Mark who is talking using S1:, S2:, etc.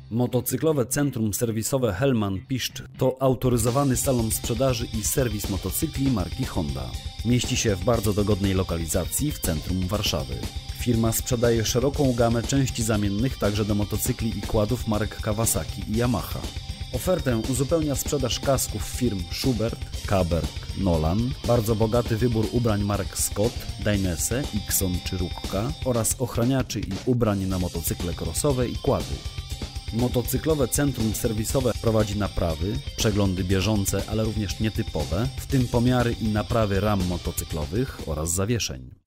S1: Motocyklowe Centrum Serwisowe Hellman-Piszcz to autoryzowany salon sprzedaży i serwis motocykli marki Honda. Mieści się w bardzo dogodnej lokalizacji w centrum Warszawy. Firma sprzedaje szeroką gamę części zamiennych także do motocykli i kładów marek Kawasaki i Yamaha. Ofertę uzupełnia sprzedaż kasków firm Schubert, Kaberg, Nolan, bardzo bogaty wybór ubrań marek Scott, Dainese, Ixon czy Rukka oraz ochraniaczy i ubrań na motocykle crossowe i kłady. Motocyklowe Centrum Serwisowe prowadzi naprawy, przeglądy bieżące, ale również nietypowe, w tym pomiary i naprawy ram motocyklowych oraz zawieszeń.